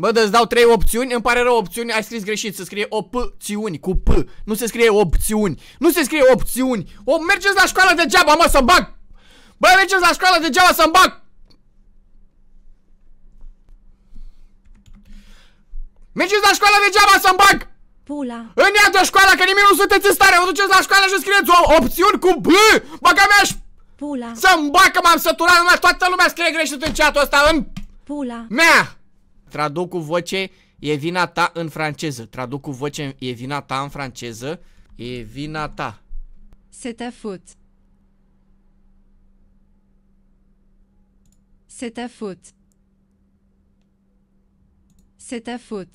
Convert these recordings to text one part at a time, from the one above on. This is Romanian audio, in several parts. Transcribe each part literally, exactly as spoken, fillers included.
Bă, dă-ți dau trei opțiuni, îmi pare rău opțiuni, ai scris greșit, se scrie opțiuni, cu P, nu se scrie opțiuni, nu se scrie opțiuni. O, mergeți la școală degeaba, mă, să-mi bag! Bă, mergeți la școală degeaba să-mi bag! Mergeți la școală degeaba să-mi bag! Pula. În ea de școală, că nimic nu sunteți în stare, vă duceți la școală și scrieți o opțiuni cu B, băga mea și... Pula. Să-mi bag, că m-am săturat, numai toată lumea scrie greșit în chat-ul ăsta, în... Pula. Mea! Traduc cu voce, e vina ta în franceză. Traduc cu voce, e vina ta în franceză. E vina ta. C'est ta faute. C'est ta faute. C'est ta faute.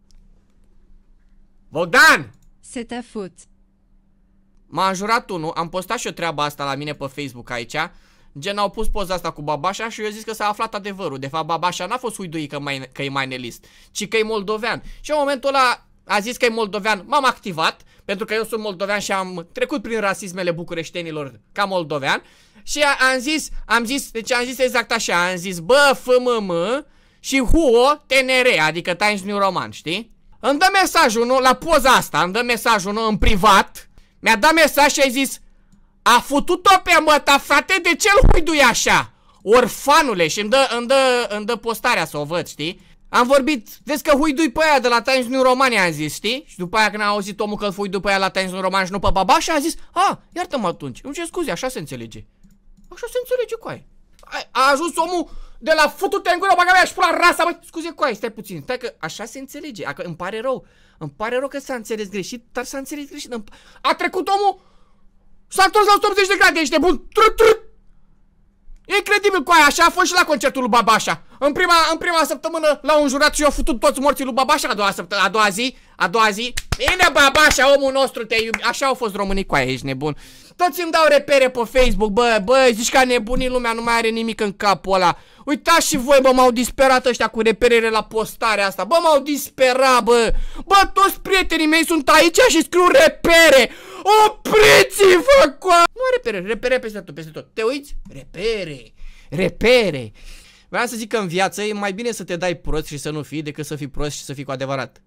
Bogdan! C'est ta faute. M-a înjurat unul, am postat și o treaba asta la mine pe Facebook aici. Gen, au pus poza asta cu Babașa și eu zis că s-a aflat adevărul. De fapt, Babașa n-a fost huidui că, mai, că e mainelist, ci că e moldovean. Și în momentul ăla a zis că e moldovean, m-am activat, pentru că eu sunt moldovean și am trecut prin rasismele bucureștenilor ca moldovean. Și a, am zis, am zis, deci am zis exact așa, am zis bă, F M M și Huo T N R, adică Times New Roman, știi? Îmi dă mesajul unul, la poza asta, îmi dă mesajul unul în privat, mi-a dat mesaj și a zis: a futut-o pe măta, frate, de ce-l huidui așa? Orfanule, și îmi dă, îmi, dă, îmi dă postarea să o văd, știi? Am vorbit, vezi că huidui pe aia de la Times New Roman, am zis, știi? Și după aia când a auzit omul că îl huidui pe aia la Times New Roman și nu pe Babașa, a zis: a, iartă-mă atunci, îmi cer scuze, așa se înțelege. Așa se înțelege, coaie. A, a ajuns omul de la futu-te în gură, băga mea și pula rasa, bă, scuze, coaie, stai puțin, stai că așa se înțelege, a, că îmi pare rău, îmi pare rău că s-a înțeles greșit, dar s-a înțeles greșit, a trecut omul. S-a întors la o sută optzeci de grade, ești nebun. Trut, trut. E incredibil, coaia, așa a fost și la concertul lui Babașa. În prima, în prima săptămână l-au înjurat și i-au futut toți morții lui Babașa. A doua săptămână, a doua zi, a doua zi, bine Babașa, omul nostru, te iubi. Așa au fost românii, coaia, ești nebun. Toți îmi dau repere pe Facebook, bă, bă, zici că a nebunit lumea, nu mai are nimic în capul ăla. Uitați și voi, bă, m-au disperat ăștia cu reperere la postarea asta. Bă, m-au disperat, bă. Bă, toți prietenii mei sunt aici și scriu repere. Opriți-vă, coa! Nu are repere, repere peste tot, peste tot. Te uiți? Repere, repere. Vreau să zic că în viață e mai bine să te dai prost și să nu fii decât să fii prost și să fii cu adevărat.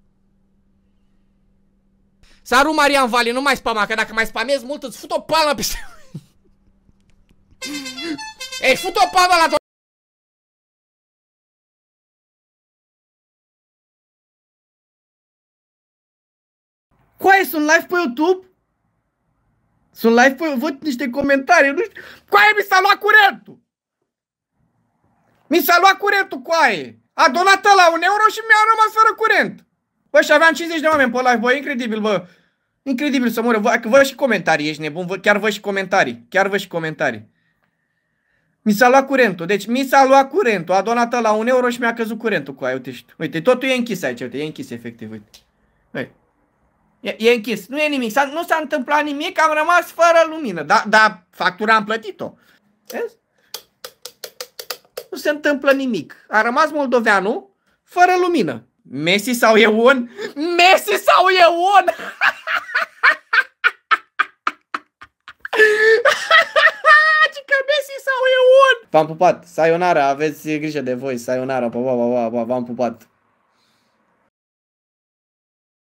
Salut, Marian Vali, nu mai spama, că dacă mai spamezi mult îți fut o palmă peste... Ei, fut o palmă la tot. Coaie, sunt live pe YouTube? Sunt live pe... Văd niște comentarii, nu știu... Coaie, mi s-a luat curentul! Mi s-a luat curentul, coaie! A donat la un euro și mi-a rămas fără curent! Bă, și aveam cincizeci de oameni pe live, bă, incredibil, bă! Incredibil să moră, vă, vă și comentarii, ești nebun, vă, chiar vă și comentarii, chiar vă și comentarii. Mi s-a luat curentul, deci mi s-a luat curentul, a donat la un euro și mi-a căzut curentul, coaie, uite, uite, totul e închis aici, uite, e închis efectiv, uite. Uite. E, e închis, nu e nimic, nu s-a întâmplat nimic, am rămas fără lumină, dar da, factura am plătit-o. Vezi? Nu se întâmplă nimic, a rămas moldoveanul fără lumină. Messi sau Eon? Messi sau Eon? Cică Messi sau Eon? V-am pupat, sayonara, aveți grijă de voi, sayonara, pa, pa, pa, pa, v-am pupat.